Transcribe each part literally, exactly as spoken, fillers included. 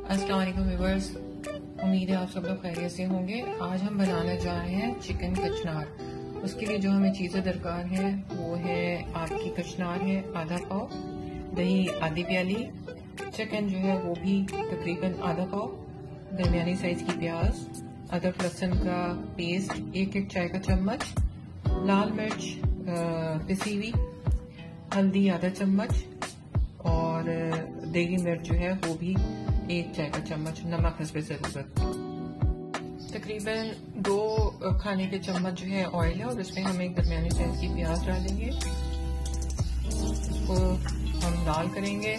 अस्सलाम वालेकुम व्यूअर्स, उम्मीद है आप सब लोग खैरियत से होंगे। आज हम बनाने जा रहे हैं चिकन कचनार। उसके लिए जो हमें चीज़ें दरकार है वो है आपकी कचनार है आधा पाव, दही आधी प्याली, चिकन जो है वो भी तकरीबन आधा पाव, दरमियानी साइज की प्याज, अदरक लहसुन का पेस्ट एक एक चाय का चम्मच, लाल मिर्च पिसी हुई, हल्दी आधा चम्मच और देगी मिर्च जो है वो भी एक चाय का चम्मच, नमक हस्बे ज़रूरत। तकरीबन दो खाने के चम्मच जो है ऑयल है और इसमें हम एक दरमियानी साइज की प्याज डालेंगे। इसको हम दाल करेंगे।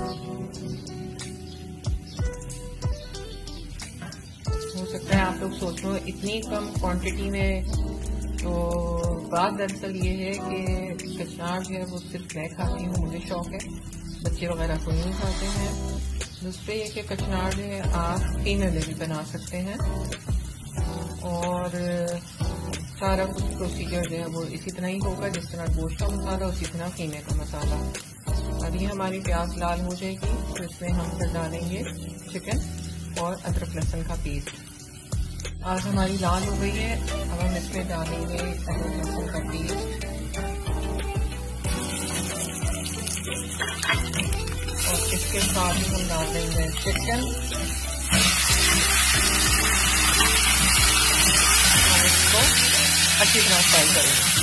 हो सकता है आप लोग सोच लो इतनी कम क्वांटिटी में, तो बात दरअसल ये है कि कचनार जो है वो सिर्फ मैं खाती हूँ, मुझे शौक है, बच्चे वगैरह को नहीं खाते हैं। दूसरे ये कि कचनार जो है आप फीमेल में भी बना सकते हैं और सारा कुछ प्रोसीजर जो है वो इसी तरह ही होगा जिस तरह गोश्त का मसाला उसी तरह कीमे का मसाला। अब ये हमारी प्याज लाल हो जाएगी तो इसमें हम फिर डालेंगे चिकन और अदरक लहसुन का पेस्ट। आज हमारी लाल हो गई है, अब हम इसमें डालेंगे अदरक लहसुन का पेस्ट और इसके साथ ही हम डाल देंगे चिकन और इसको अच्छी तरह फ्राई करेंगे।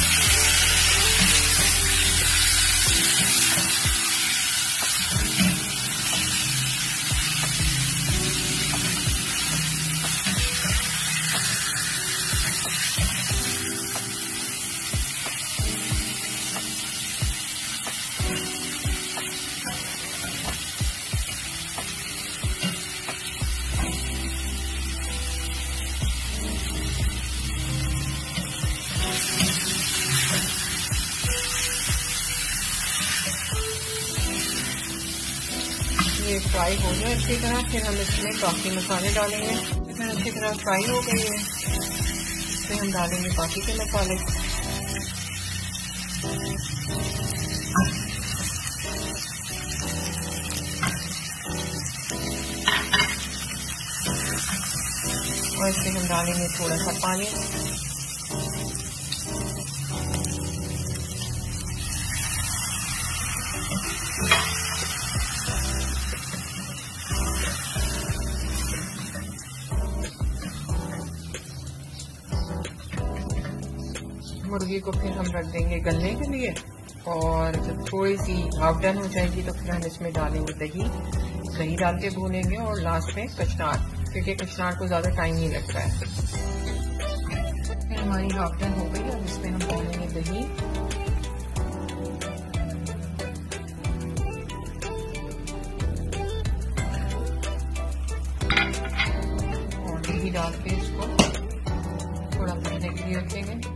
ये फ्राई हो जाए अच्छी तरह, फिर हम इसमें बाकी मसाले डालेंगे। चिकन अच्छी तरह फ्राई हो गई है, इसमें हम डालेंगे बाकी के मसाले। और इसमें हम डालेंगे थोड़ा सा पानी। मुर्गी को फिर हम रख देंगे गलने के लिए और जब थोड़ी सी हाफ डन हो जाएगी तो फिर हम इसमें डालेंगे दही दही डाल के भूनेंगे और लास्ट में कचनार, क्योंकि कचनार को ज़्यादा टाइम नहीं लगता है। फिर हमारी हाफ डन हो गई, अब इसमें हम डालेंगे दही और दही डाल के इसको थोड़ा भूनने के लिए रखेंगे।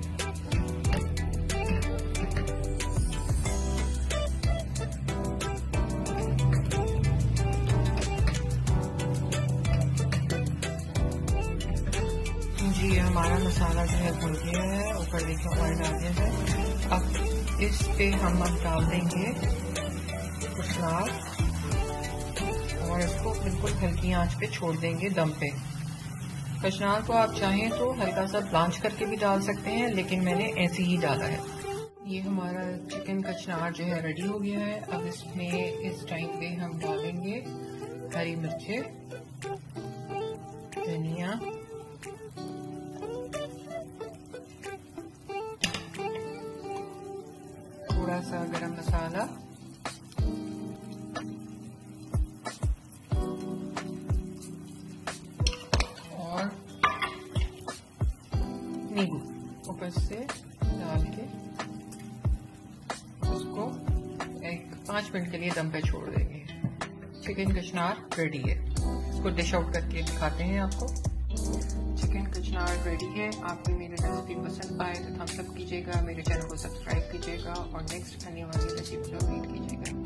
जी हमारा मसाला जो है भुन गया है, ऊपर देखिए ऑयल डाल दिया है। अब इस पे हम अब डाल देंगे कचनार और इसको बिल्कुल हल्की आंच पे छोड़ देंगे दम पे। कचनार को आप चाहें तो हल्का सा ब्लांच करके भी डाल सकते हैं, लेकिन मैंने ऐसे ही डाला है। ये हमारा चिकन कचनार जो है रेडी हो गया है। अब इसमें इस टाइम पे हम डालेंगे हरी मिर्चें, धनिया, थोड़ा सा गरम मसाला और नींबू ऊपर से डाल के उसको एक पाँच मिनट के लिए दम पे छोड़ देंगे। चिकन कचनार रेडी है। इसको डिश आउट करके दिखाते हैं आपको। चिकन कचनार रेडी है। आपको मेरी रेसिपी पसंद आए तो थम्स अप कीजिएगा, मेरे चैनल को सब्सक्राइब कीजिएगा और नेक्स्ट आने वाली रेसिपी को वेट कीजिएगा।